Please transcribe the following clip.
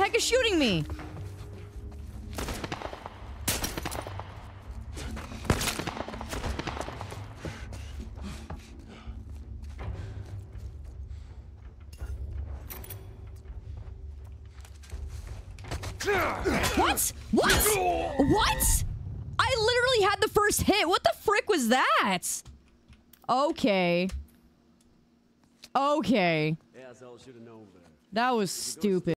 heck is shooting me? What? What? What? I literally had the first hit. What the frick was that? Okay. Okay. That was stupid.